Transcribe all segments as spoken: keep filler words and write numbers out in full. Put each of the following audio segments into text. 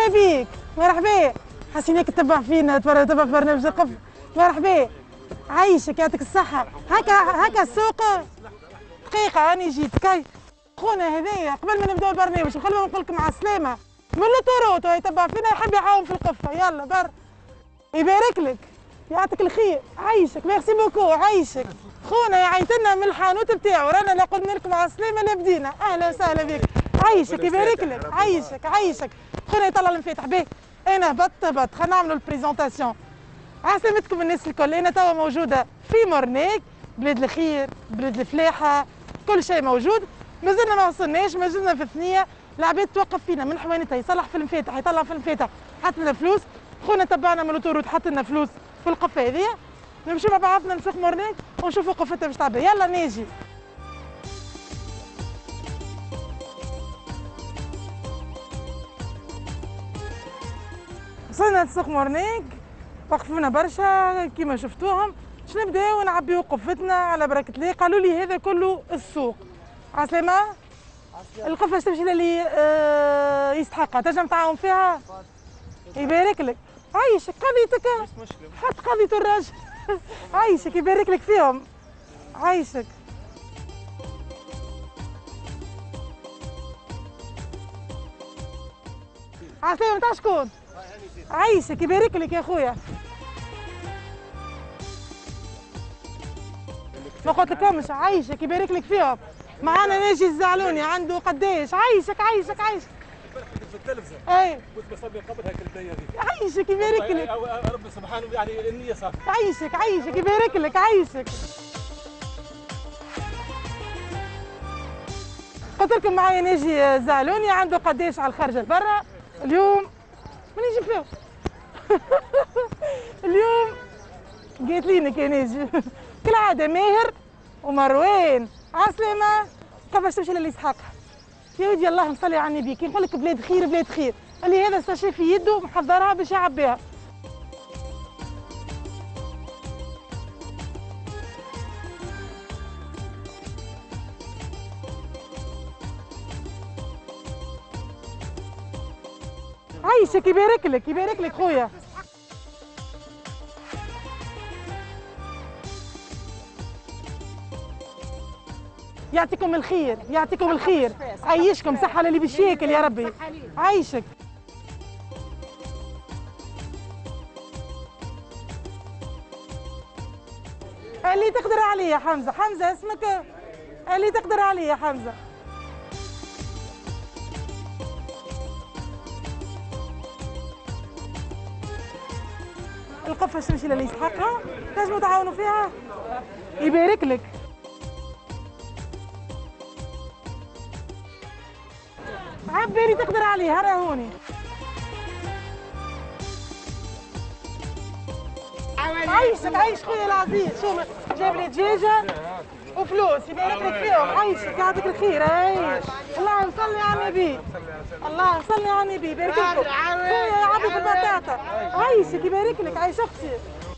مرحبا بيك، مرحبا. حسيناك تتبع فينا، تتبع في برنامج القف. مرحبا، عايشك يعطيك الصحة. هكا هكا السوق. دقيقة راني جيت كاي. خونا هذايا قبل ما نبداو البرنامج قبل ما نقول لكم مع السلامة. من لوطوروت يتبع فينا يحب يعاون في القفة، يلا بر. يبارك لك، يعطيك الخير، عايشك، ميرسي بوكو، عايشك. خونا يعيط لنا من الحانوت بتاعو، رانا لا قلنا لكم مع السلامة لا بدينا، أهلا وسهلا بك. عايشك يبارك لك، عايشك عايشك. خونا يطلع المفاتح باهي. انا هبط هبط، خلينا نعملوا البريزونتاسيون. عسلامتكم الناس الكل، انا توا موجوده في مورنيك، بلاد الخير، بلاد الفلاحه، كل شيء موجود. مازلنا ما وصلناش، مازلنا في الثنيه، العباد توقف فينا من حوانتها يصلح في المفاتح، يطلع في المفاتح، حط لنا فلوس. خونا تبعنا من الاوتوروت حط لنا فلوس في القفه هذيا. نمشيو مع بعضنا نسوق مورنيك ونشوفوا قفتها باش تعبي، يلا ناجي. وصلنا لسوق مورنيك، وقفونا برشا كيما شفتوهم. باش نبداو نعبيو قفتنا على بركة الله. قالوا لي هذا كله السوق. عسلامة. القفة باش تمشي للي آه يستحقها، تنجم تعاون فيها؟ يبارك لك، عايشك قضيتك، حط قضية الراجل. عايشك يبارك لك فيهم، عايشك. عسلامة تاع شكون؟ عايشك يبارك لك يا خويا. ما قلت لكمش، عايشك يبارك لك فيهم. معانا ناجي الزعلوني عنده قداش، عايشك عايشك عايشك. في التلفزه اي كنت بصلي قبل هيك البدايه هذه. عايشك يبارك لك. ربي سبحانه يعني النيه صافي. عايشك عايشك يبارك لك، عايشك. قلت لكم معايا ناجي الزعلوني عنده قداش على الخارجه لبرا. اليوم من يجي فيه. اليوم قالت لينك يا ناجي. كالعاده ماهر ومروان. عسلامة. كيفاش تمشي للي يسحقها. يا ودي اللهم صل على النبي، كي نقول لك بلاد خير بلاد خير، اللي هذا الساشي في يده محضرها باش يعبيها. عايشك يبارك لك يبارك لك خويا. يعطيكم الخير يعطيكم الخير، عيشكم صحة للي باش ياكل يا ربي، عايشك. اللي تقدر عليه يا حمزة، حمزة اسمك اللي تقدر عليه يا حمزة. القفة تمشي للي يسحقها، تنجموا تعاونوا فيها، يبارك لك. عبالي تقدر عليها راهوني. عايشك عايش خويا العزيز، شوف جاب لي دجاجه وفلوس يبارك لك فيهم، عايشك يعطيك الخير. اي اللهم صل على النبي، اللهم صل على النبي، يبارك لكم خويا يعطيك البطاطا، عايشك يبارك لك، عايش اختي.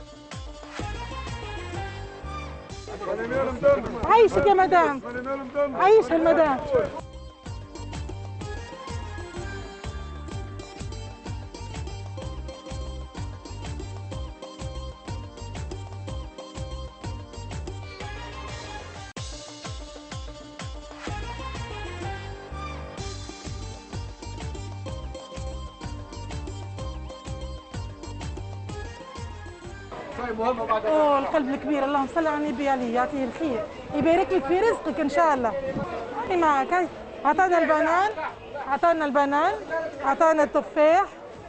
عايشك يا مدام، عايشها المدام. اوه القلب الكبير، اللهم صل على النبي عليه، يعطيه الخير، يبارك لك في رزقك ان شاء الله. هاي معك هاي، عطانا البنان، عطانا البنان، عطانا التفاح،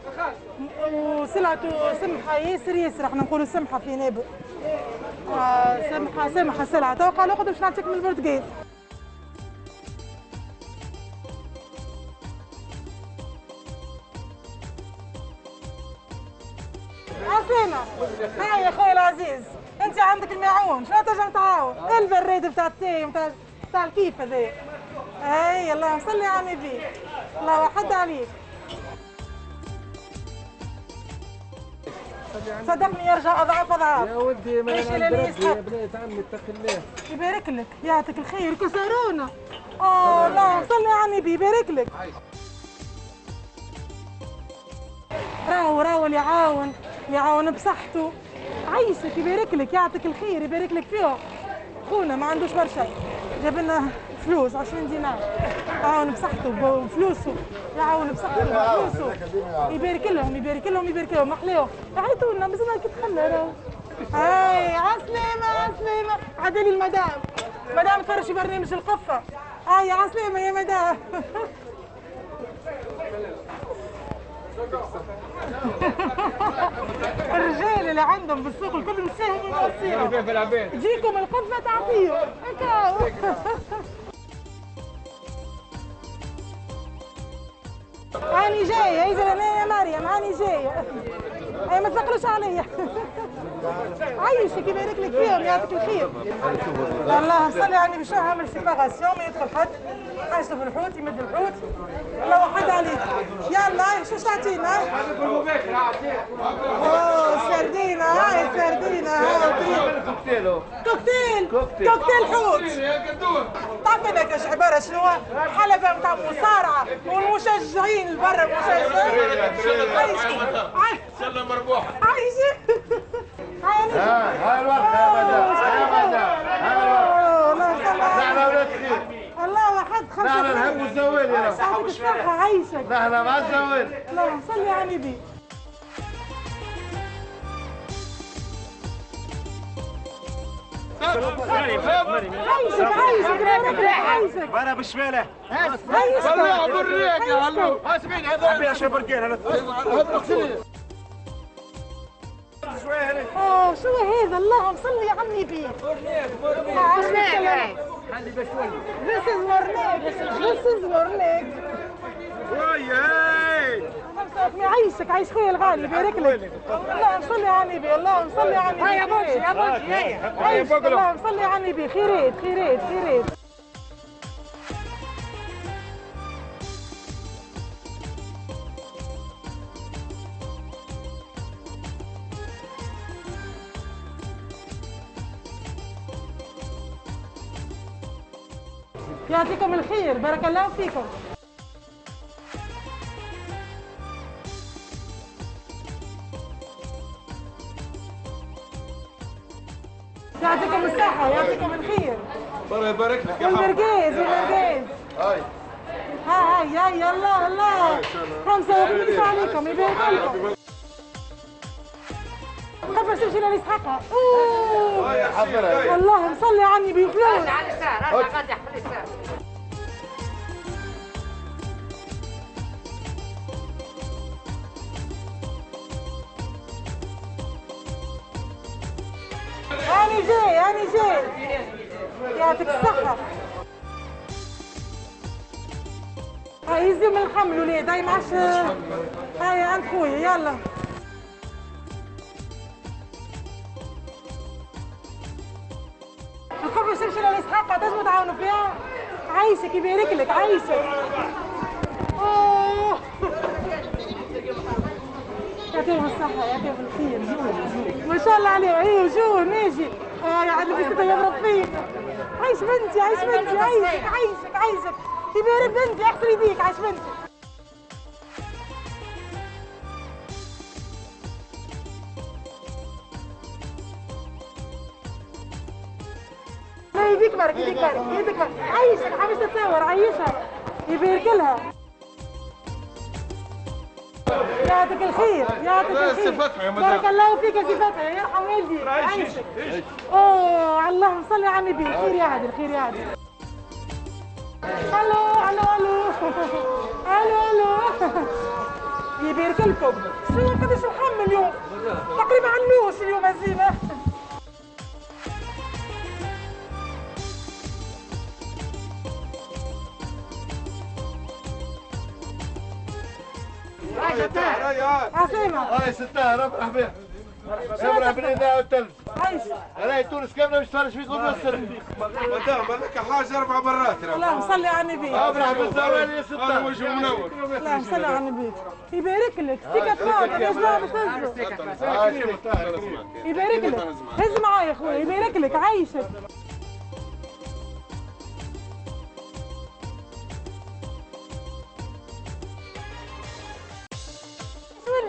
وسلعته سمحه ياسر ياسر، احنا نقولوا سمحه في نابل. آه سمحه سمحه سلعه، تو قالوا خذ باش نعطيك من البرتقال. عسلامة. هاي يا خويا العزيز، انت عندك الماعون، شنو تنجم تعاون؟ البريد بتاع التاي بتاع بتاع الكيف هذايا. هاي اللهم صل على النبي، الله وحد عليك. صدقني يرجع اضعاف اضعاف. يا ودي ما نعرف يا بنات عمي اتق الله. يبارك لك يعطيك الخير، كسرونا. اه اللهم صل على النبي، يبارك لك. راهو راهو اللي يعاون يعاون بصحته. عيشك يبارك لك يعطيك الخير يبارك لك فيه. خونا ما عندوش برشا جاب لنا فلوس عشرين دينار يعاون بصحته بفلوسه يعاون بصحته بفلوسه يبارك لهم يبارك لهم يبارك لهم محلاهم يعيطوا لنا مازلنا كي تخلى راهو. هاي عسلامة عسلامة عدالي المدام مدام تفرشي برنامج القفة. هاي عسلامة يا مدام. الرجال اللي عندهم بالسوق الكل مساهم وموصيهم تجيكم القفة تعطيهم هكا. هاني جاية هي زلمة يا مريم هاني جاية. هاي ما تفكروش عليا. عيشك يبارك لك فيهم يعطيك الخير. اللهم صل على النبي. شو عامل سيباغاسيون ما يدخل حد يشرب الحوت يمد الحوت الله وحد عليك. يلا شو تعطينا؟ اوه سردينة هاي سردينة هاي كوكتيل كوكتيل كوكتيل حوت. تعرف هذاك ايش عبارة شنو؟ حلبة نتاع مصارعة والمشجعين البرا المشجعين. عايشك سلة مربوحة. عايشك. هاي هاي الورقة يا مدام يا مدام هاي الورقة. نحن ولاد خير. الله واحد خمسة. نحن نحب الزوال يا رب. يعطيك الصحة عيشك. نحن مع الزوال. اللهم صل على النبي. عيشك عيشك عيشك. وانا بالشمالة. عيشك. طلعوا بالريق يا هلو. اسمعين هذا. حبي اشرب بركان هذا. اوه شو هذا اللهم صل على النبي. خلي بس ولي. This is morning. This is morning. وياي. عيشك عيش خويا الغالي يبارك لك. اللهم صل على النبي اللهم صل على النبي. هيا بوجي يا بوجي هيا. عيش اللهم صل على النبي. خيرات خيرات خيرات. يعطيكم الخير بارك الله فيكم. يعطيكم الصحة يعطيكم الخير. الله يبارك لك يا والمرقاز والمرقاز. هاي ها هاي هاي يلا الله خمسة وخميس عليكم يبارك لكم. خبر تمشي لإسحاقها. اللهم صل على النبي فلوس. على اليسار ارجع غادي على اليسار. أنا جاي أنا جاي يعطيك الصحة. هاي يزيو من الحمل ولاد هاي معاش. هاي عند خويا يلا. الخبز تمشي لإسحاق تنجموا تعاونوا فيها. عايشك يبارك لك عايشك. أوه يعطيهم الصحة يعطيهم الخير. ما شاء الله عليهم. ايوه شو ناجي اه يا عاد لبستها يضرب فيك. عيش بنتي عيش بنتي عيشك عيشك عيشك يبارك بنتي احسن يديك عيش بنتي. لا يديك بارك يديك بارك يديك بارك. عيشك حبيبتي تتصور عيشها يبارك لها. يعطيك الخير يعطيك الخير. بارك الله فيك يا سي فتحي يرحم والديك عيشك. اوه اللهم صل على النبي. الخير يعدل الخير يعدل. الو الو الو الو الو يبارك لكم. شنو قداش الحم اليوم؟ تقريبا علوش اليوم هزيمه. عسلامة. هاي ستة ربح بها. سمرة بالإذاعة والتلف. عيش. هاي تونس كاملة باش تفرج فيكم بالسر. مدام لك حاجة أربع مرات. اللهم صل على النبي. افرح بالزوال يا ستة. أنا وجه منور. اللهم صل على النبي. يبارك لك. ثقة تمام يا جماعة باش تنزلوا. يبارك لك. هز معايا يا خويا يبارك لك عيشك.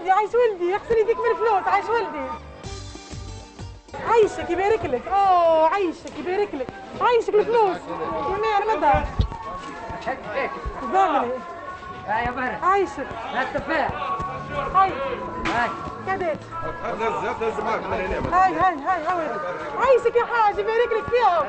ولدي عايش ولدي اغسل يديك من الفلوس عايش ولدي عايشك يبارك لك اوه عايشك يبارك لك عايشك الفلوس يا مير مدى زغلي ها يا برا عايشك ها التفاح هاي هاي كديت نزل نزل معك من هنا هاي هاي هاي هاي عايشك يا حاج يبارك لك فيهم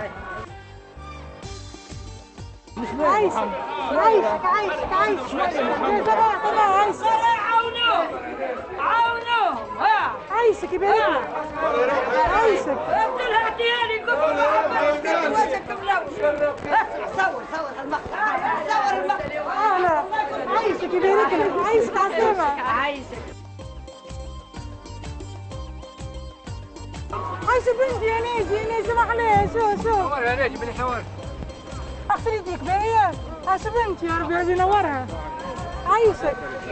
عايشك عايشك عايشك عايشك يا صباح صباح عايشك عاونوا عاونوا ها عايشك يبارك لك عايشك انت الهدياني قبل وجهك صور صور المقطع صور المقطع اه لا عايشك يبارك لك عايشك على السما عايشك عايشة بنتي يا نيجي يا نيجي ما عليه شو شو صور يا ناجي من حوار اغسل يديك باهية عايشة بنتي يا ربي ربي ينورها عايشك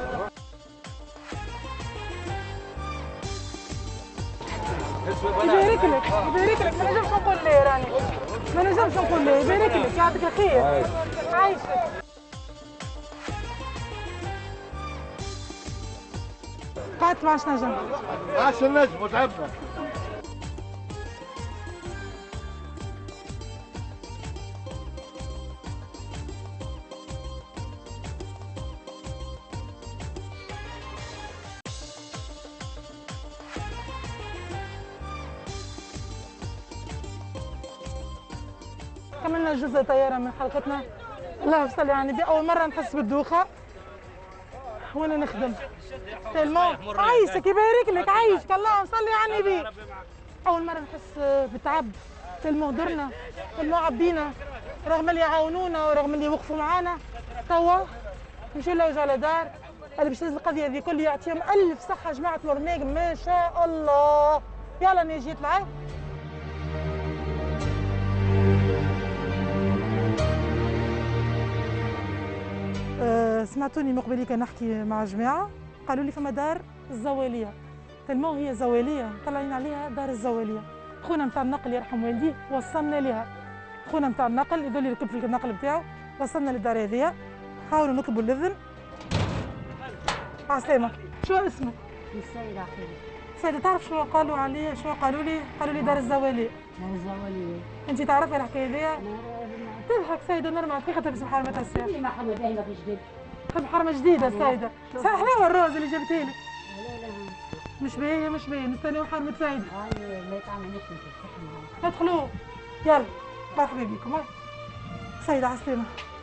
يبارك لك يبارك لك ما نجمش نقول ليه راني ما نجمش نقول ليه يبارك لك يعطيك الخير عايشك قعدت ما عادش نجم عاش النجم وتعبنا. كملنا جزء طيارة من حلقتنا. الله صل على النبي. أول مرة نحس بالدوخة وأنا نخدم تلمون. عايشك يبارك لك عايشك اللهم صل على النبي. أول مرة نحس بالتعب تلمون درنا تلمون عبينا رغم اللي يعاونونا ورغم اللي وقفوا معانا توا نمشيو لوجه على دار. اللي باش تهز القضية هذه كل يعطيهم ألف صحة جماعة الورماق ما شاء الله. يلا نجي طلعي. أه سمعتوني مقبلي كان نحكي مع جماعة قالوا لي فما دار الزوالية تلمون هي زوالية طلعين عليها دار الزوالية. خونا نتاع النقل يرحم والديه وصلنا لها. خونا نتاع النقل يدور لي ركب في النقل بتاعه وصلنا للدار هذيا. حاولوا نكبوا الإذن. عسلامة. شو اسمك؟ السيدة أخي. سيدة تعرف شو قالوا عليه شو قالوا لي؟ قالوا لي دار الزوالية. دار الزوالية. أنت تعرفي الحكاية هذيا؟ تضحك سيدة نورمال في خاطرك اسم حرمتها السيف. اللي ما حرمة باهي ما فيش جديد. تحب حرمة جديدة سيدة. حلاوة الروز اللي جبتها لك. لا لا مش باهية مش باهية نستناو حرمة سيدة. هاي ما يطعم نحن في السحن. ادخلوا يلا مرحبا بكم. هاي سيدة عسلامة.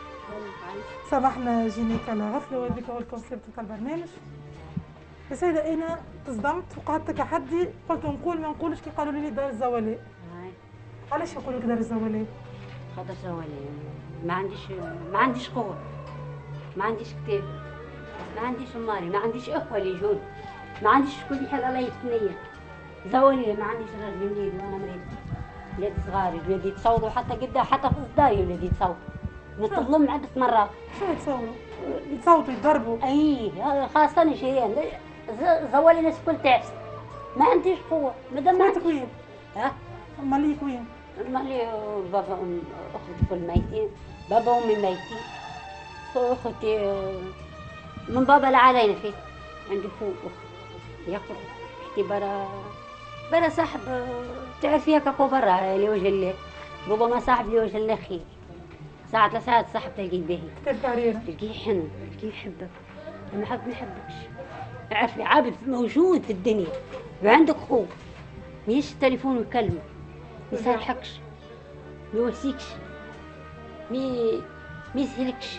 سامحنا جينيك على غفلة وهذيك هو الكونسيبت تاع البرنامج. يا سيدة أنا تصدمت وقعدت كحدي قلت نقول ما نقولش كي قالوا لي دار الزوالي. علاش يقولوا لك دار الزوالي؟ خاطر زوالي ما عنديش ما عنديش قوة. ما عنديش كتاب. ما عنديش ماري ما عنديش اخوة اللي يجون. ما عنديش كل حال الله يثنيا. زوالي ما عنديش راجل وليد وانا مريض. ولاد صغاري ولادي يتصوروا حتى قدام حتى في صداري ولادي يتصوروا. نطلهم عدة مرات. شو يتصوروا؟ يتصوتوا يتضربوا. اي خاصة انا شيئين زوالي ناس كل تعس. ما عنديش قوة مادام ما خواتك وين؟ ها؟ ماليك وين؟ مالي بابا وام اخوتي كل ميتين. بابا وامي ميتين. اخوتي من بابا لعلينا فيه. عندي فوق ياكل اختي برا برا صاحب تعرفي هكا كو برا لوجه الله. ربما صاحب لوجه الله خير. ساعة لساعات صاحب تلقيه باهي. كتاب كاريرة. تلقيه يحن تلقيه يحبك. ما حد ما يحبكش. عارفي عابد موجود في الدنيا وعندك خوف. ميش التليفون ويكلمك. ما يصالحكش. ما يواسيكش. مي ما يسهلكش.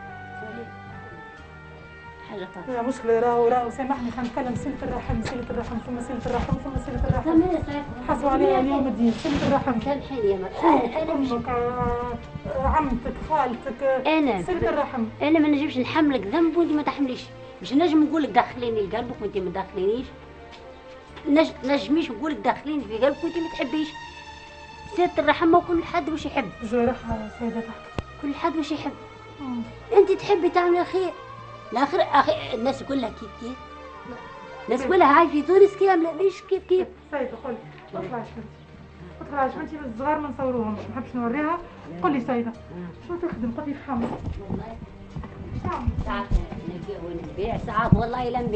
حاجة طارئة. لا مشكلة راهو راهو سامحني خلينا نتكلم صلة الرحم صلة الرحم ثم صلة الرحم ثم صلة الرحم. تمام حسوا عليها اليوم الدين صلة الرحم. سامحيني يا مرأة. أنا أمك عمتك خالتك أنا صلة الرحم. أنا ما نجمش نحملك ذنب وأنت ما تحمليش. مش نجم نقول لك دخليني لقلبك وأنت ما تدخلينيش. نج نجميش نقول لك دخليني في قلبك وأنت ما تحبيش. صلة الرحم وكل حد وش يحب. جرحها سيدة تحكي. كل حد وش يحب. أنت تحبي تعملي خير. الاخر اخي الناس كلها كيف كيف الناس كلها هاي في تونس كامله مش كيف كيف. سيدة قولي اطلعي بنتي اطلعي بنتي من الصغار ما نصوروهمش ما نحبش نوريها. قولي سيدة شو تخدم قولي فهمت. والله ساعات نبيع ونبيع ساعات والله لا نبيع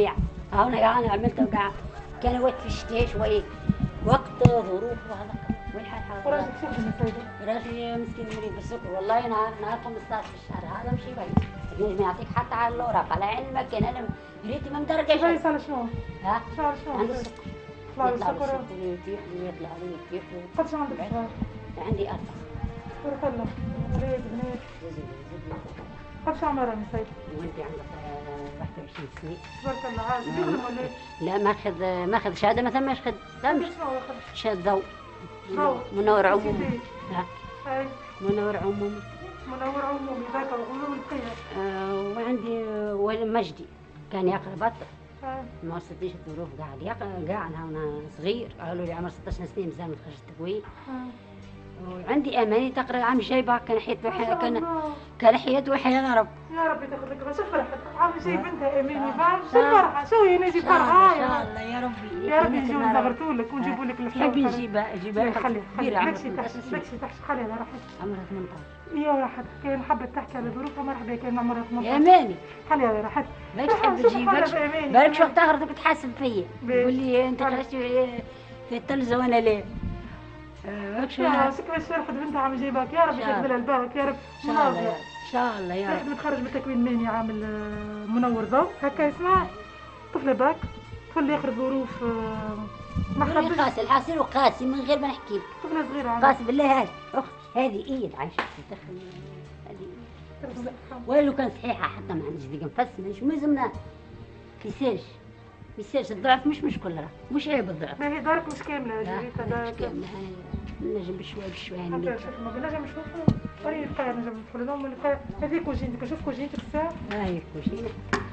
أنا أنا عملت وقع كان وقت في الشتاء شوية وقت ظروف وهذا والحال حاضر. وراجلك شو يخدم يا سيدي؟ راجلي مسكين مريض بالسكر والله نهار نهار خمسطاش في الشهر هذا مش يبين نجم يعطيك حتى على الأوراق على علمك أنا ريتي ما مدرجة شيء. بايس على شنو؟ ها؟ شعر شنو؟ عنده السكر. يطلع له يطلع له السكر. السكر ويطيح ويطلع له ويطيح. قداش عندك صغار؟ عندي أربعة. بارك الله. ولاد بنات. زوجي زوجي. قداش عمرها يا سيدي؟ وأنت عندك واحد وعشرين سنة. تبارك الله عاد يخدم ولا إيه؟ لا ماخذ ماخذ شهادة ما ثماش خد ثمش شنو ياخذ؟ شهادة ضوء. ضوء. منور عمومي. ها أي منور عمومي. منور عمومي ذاك الغلو والقيم. آه وعندي ولد مجدي كان يقرا بطل أي. ما وصلتنيش الظروف قاعد يقرا قاعد وانا صغير قالوا لي عمر ستة عشر سنه مازال ما تخرج التكوين. وعندي اماني تقرا عم جايبه كان حياته كان كان حياته وحياه رب. يا ربي تاخذ لك شوف فرحت عم شي بنتها اماني فاهم شو الفرحه شو هي نجي فرحه ان شاء الله يا ربي يا ربي نجيو نزغرتوا لك ونجيبوا لك الفلوس. تحبي نجيبها نجيبها خلي كبيره عمرها تحكي ثمانية عشر سنه تحكي تحكي خليها راحت. عمرها ثمانية عشر. يا راحت كان حبت تحكي على ظروفها مرحبا كان عمرها ثمانية عشر. يا اماني خليها راحت. بالك تحب تجي بالك بالك شو تهرب تحاسب فيا تقول لي انت خرجت في الثلج وانا لا. هاك شو كيفاش فرحت بنتها عم جايباك يا رب يكتب لها البارك يا رب. ان شاء الله ان شاء الله يا رب. متخرج من التكوين المهني عامل منور ضوء هكا يسمع طفله باك طفل ياخذ ظروف ما حبش قاسي الحاصل وقاسي من غير ما نحكي لك. طفله صغيره قاسي بالله هذه اخت هذه ايد عايشه تدخل هذه ولو كان صحيحه حتى ما عنديش دقيقه نفس مش ملزمنا كيساج كيساج الضعف مش مشكل راه مش عيب الضعف. ما هي دارك مش كامله جريتها دارك مش كامله نجم بشوي بشوي هكا شوف ما بنجم نشوفوا فريق القاعه نجم ندخل لهم القاعه هذيك كوجينتك شوف كوجينتك الساعه. هاي كوجينه.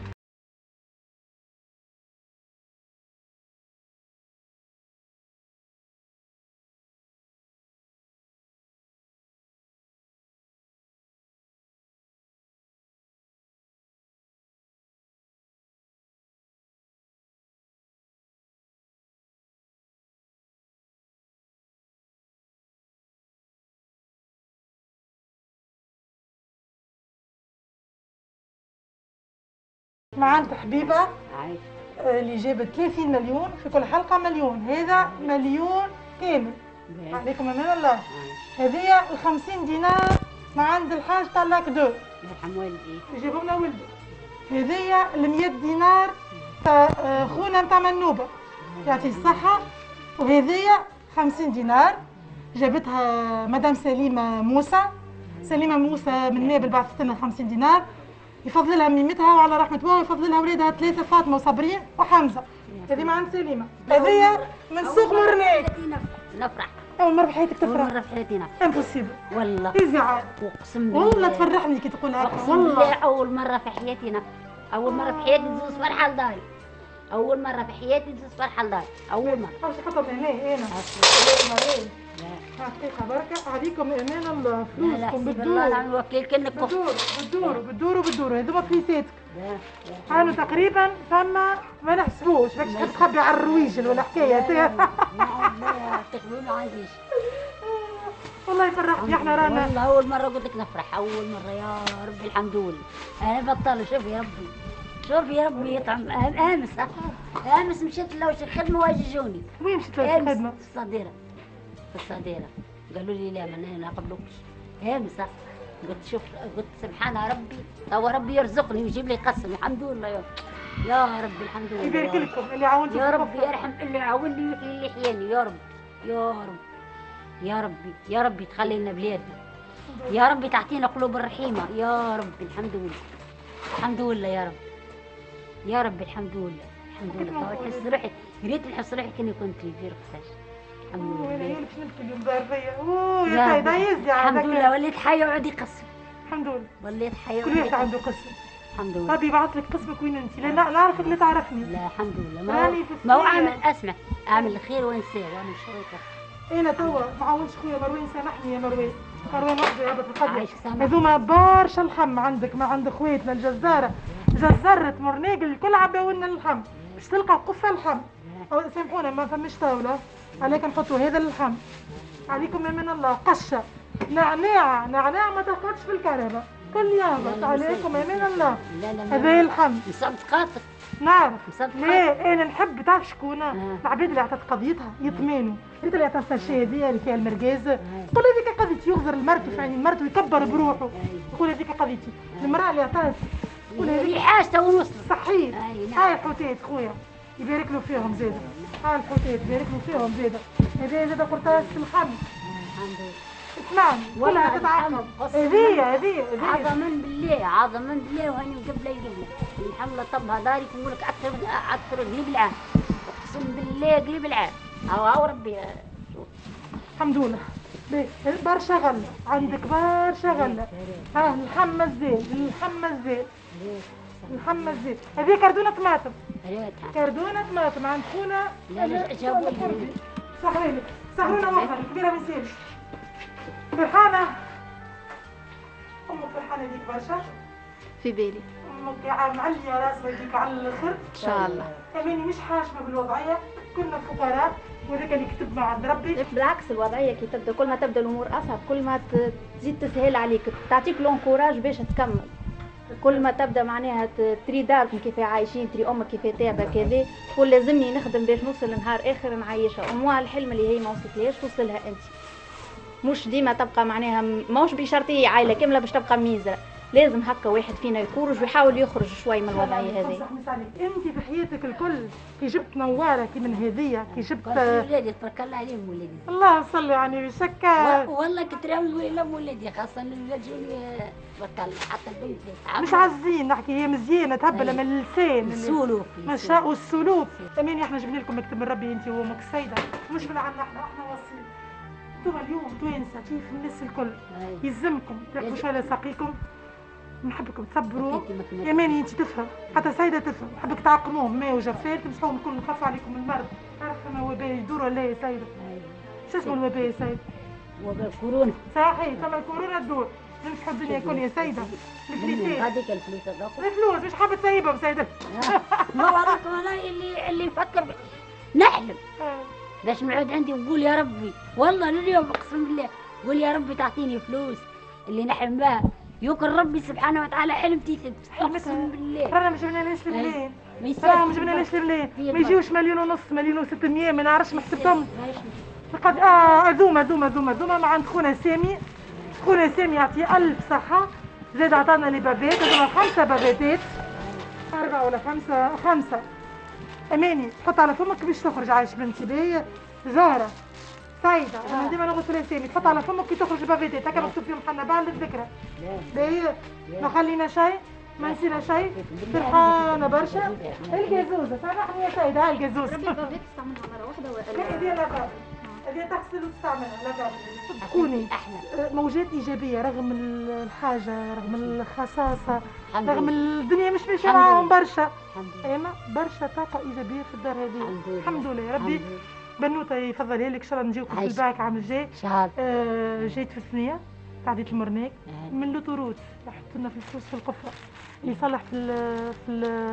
معانا حبيبه عايش اللي جابت ثلاثين مليون في كل حلقه مليون هذا مليون كامل عليكم امان الله. هذه ال خمسين دينار ما عند الحاج تاع لاكدو يرحم والدي يجيبوا لنا ولده. هذه ال مية دينار تاع خونا نتاع منوبه يعطيه الصحه. وهذه خمسين دينار جابتها مدام سليمه موسى. سليمه موسى من نابل بعثت لنا خمسين دينار يفضلها ميمتها وعلى رحمة الله يفضلها ولادها ثلاثة فاطمة وصابرين وحمزة. هذه مع سليمة. هذه من سوق مرناك. نفرح. أول مرة في حياتك تفرح. أول مرة في حياتي نفرح. امبوسيبل. والله. إزعاج. أقسم بالله. والله تفرحني كي تقول هكا. أقسم بالله أول مرة في حياتي نفرح. أول مرة في حياتي تزوز فرحة لداري. أول مرة في حياتي تزوز فرحة لداري. أول مرة. أول شي خطط هنا هنا. حقيقة بركة عليكم امان الله فلوسكم بالدور الله وكيل كأنك بالدور بالدور بالدور وبالدور هذوما فليساتك. كانوا تقريبا ثم ما نحسبوش باش تحب تخبي على الرويجل ولا حكاية. لا تقبلوا ما عنديش. والله يفرحني احنا رانا. والله أول مرة قلت لك نفرح أول مرة يا ربي الحمد لله. أنا بطل شوف يا ربي شوف يا ربي يطعم أمس أمس مشيت لوش الخدمة واججوني. وين مشيت لوش الخدمة؟ في الصديرة. في الصديرة قالوا لي لا ما نقبلوكش. امس قلت شوف قلت سبحان ربي توا ربي يرزقني ويجيب لي قسم الحمد لله يا يا ربي الحمد لله. يبارك لكم اللي عاونتوا يا ربي يرحم اللي عاوني ويحيي اللي حياني يا رب يا رب يا ربي يا ربي تخلي لنا بلادنا يا ربي تعطينا قلوب الرحيمة يا ربي الحمد لله الحمد لله يا رب يا ربي الحمد لله الحمد لله. نحس روحي يا ريت نحس روحي كاني كنت في رقصاش. الحمد لله. وين عيونك شنو اليوم داير فيا؟ اوه يا سيدة يزي الحمد لله وليت حي وعود يقسم. الحمد لله وليت حي كل واحد عنده قسم. الحمد لله. ربي يبعث لك قسمك وين انت؟ لا نعرفك لا تعرفني. لا الحمد لله ما هو ما هو عامل اسمع اعمل الخير وانساه واعمل الشر وكفر. انا توا ما عاونش خويا مروان سامحني يا مروان. مروان وحده يهبط في الخدمه. عايش سامح. هذوما برشا الحم عندك ما عند خواتنا الجزاره جزرة مرناقل الكل عباو لنا اللحم. باش تلقى قفه اللحم. سامحونا ما فماش طاوله عليك نحطوا هذا اللحم. عليكم من الله قشه نعناع نعناع ما تاخذش في الكهرباء كل يهبط عليكم من الله. لا لا هذا اللحم نصبت قاطر نعرف مصدقة؟ ليه انا نحب تعرف شكون آه. العباد اللي عطات قضيتها يطمنوا انت اللي عطات الشهاديه اللي فيها المركز تقول هذيك قضيتي يغزر المرت في عين المرت ويكبر بروحه يقول هذيك قضيتي المراه اللي عطات يقول هذيك اللي حاجته ونوصل. صحيح أي نعم. هاي الحوتات خويا يبارك له فيهم زاده هاي الحوتات يبارك له فيهم زاده هذه زاده قرطاس محمد الحمد لله. اسمعني كلها تتعقب هذه هذه هذه عظما بالله عظما بالله وهاني قبله قبله الحمله طبها داري نقول لك اكثر اكثر قليب العام اقسم بالله قليب العام هاو هاو ربي شوف. الحمد لله برشا غله عندك برشا غله ها اللحم الزين اللحم الزين اللحم الزين هذه كردونه طماطم ريتها كردونه طماطم عند خونا لا لا جابوا لي صحيح لك سهرونا وفر كبيره من سيرش فرحانه امك فرحانه بيك برشا في بالي امك معليه راسها يجيك على الاخر ان شاء الله. اماني مش حاشمه بالوضعيه كلنا فقراء وهذاك اللي كتبنا عند ربي. بالعكس الوضعيه كي تبدا كل ما تبدا الامور اصعب كل ما ت- تزيد تسهل عليك تعطيك لونكوراج باش تكمل. كل ما تبدا معناها ت- تري داركم كيف عايشين تري امك كيف تعبه كذا تقول لازمني نخدم باش نوصل لنهار اخر نعيشها وموا الحلم اللي هي ما وصلتلهاش توصلها انت. مش ديما تبقى معناها ماهوش بشرط هي عائله كامله باش تبقى ميزره. لازم هكا واحد فينا يكورج ويحاول يخرج شوي من الوضعيه هذه. انت في حياتك الكل كي جبت نواره كي من هديه كي جبت ولادي تبارك الله عليهم ولادي. الله صلي على النبي شكا والله كنت راوي نقول لهم ولادي خاصه الولاد جوني تبارك الله حتى البنت مش عازين نحكي هي مزيانه تهبل من اللسان السولوف ما شاء والسلوك. امين احنا جبنا لكم مكتب من ربي انت وامك السيده مش من عندنا احنا احنا واصلين. انتم اليوم توانسه كيف الناس الكل يلزمكم تاخذوا شويه لساقيكم نحبكم تصبروا يا ماني انت تفهم حتى سيده تفهم نحبك تعقموهم ماء وجفال تمسحوهم الكل نخفوا عليكم المرض. عارفه ما وباء يدور ولا يا سيده؟ شو اسمه الوباء يا سيده؟ وباء كورونا. صحيح ثم الكورونا تدور نمسحوا الدنيا الكل يا سيده. الفلوس هذيك الفلوس هذوك الفلوس مش حابه تسيبهم سيده. ما وراك والله اللي اللي يفكر نحلم باش نقعد عندي ونقول يا ربي والله لليوم اقسم بالله قول يا ربي تعطيني فلوس اللي نحلم بها يوكل ربي سبحانه وتعالى حلمتي تثبت اقسم بالله. رانا ما جبنالهاش الملايين ما رانا ما جبنالهاش الملايين ما يجيوش مليون ونص مليون وستمية ما نعرفش ما حسبتهم لقد اه ذوما ذوما ذوما ذوما مع عند خونا سامي. خونا سامي يعطيه ألف صحة زاد عطانا لي بابات هذوما خمسة باباتات أربعة ولا خمسة خمسة. أماني حط على فمك باش تخرج عايش بنتي باهي زهرة سعيدة أنا ديما نقول لها سامي تحط على فمك كي تخرج باباتات هكا مكتوب فيهم حنا بعد للذكرى باهي ما خلينا شيء ما نسينا شيء فرحانة برشا. الجازوزة سامحني يا سيدة هاي الجازوزة البابات تستعملها مره واحده ولا لا هذه لا هذه تغسل وتستعملها لا تكوني موجات إيجابية رغم الحاجة رغم الخصاصة رغم الدنيا مش ماشية معاهم برشا أما برشا طاقة إيجابية في الدار هذه الحمد لله يا ربي. بنوتة يفضلها لك إن شاء الله نجيوكم في الباك عام الجاي. آه جيت في الثانية تعدية المرناك من لوطوروت يحطوا لنا في الفلوس في القفة اللي يصلح في ال في ال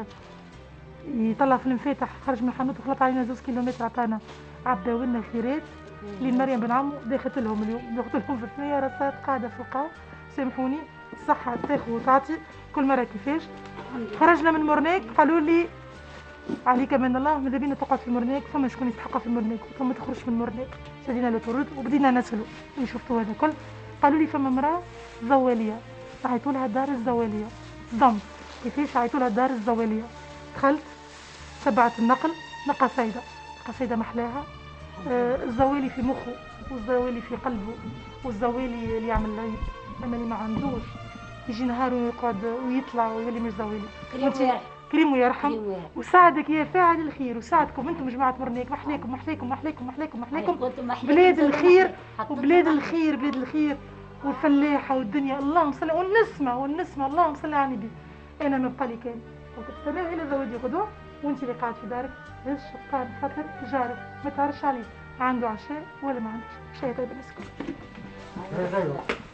يطلع في المفاتح خرج من الحانوت وخلط علينا زوز كيلومتر عطانا عبدا ولنا خيرات لين مريم بن عمو داخلت لهم اليوم داخلت لهم في الثانية رصات قاعدة فوقها سامحوني الصحة تاخذ وتعطي كل مرة كيفاش. خرجنا من مرناك قالوا لي عليك من الله ماذا بينا تقعد في المرناك فما شكون يستحقها في المرناك ثم تخرج من المرناك. شدينا لوطورود وبدينا نسلوا اللي شفتوا هذا كل قالوا لي فما مرأة زوالية عيطوا لها الدار الزوالية صدمت كيفاش عيطوا لها الدار الزوالية. دخلت تبعت النقل نقى سيدة نقى سيدة محلاها آه الزوالي في مخه والزوالي في قلبه والزوالي اللي يعمل العيب اما اللي ما عندوش يجي نهار ويقعد ويطلع ويولي مش زوالي. كريم ويرحم وساعدك يا فاعل الخير وساعدكم انتم جماعه مرناك محليكم محليكم محليكم محليكم محليكم بلاد الخير وبلاد الخير بلاد الخير والفلاحه والدنيا اللهم صل والنسمه والنسمه اللهم صل على النبي. انا ما بقى لي كان وتستمع الى زواجي غدوه وانت اللي قاعد في دارك هز شطان خاطر جارك ما تعرفش عليه عنده عشاء ولا ما عندوش شيء طيب الناس الكل.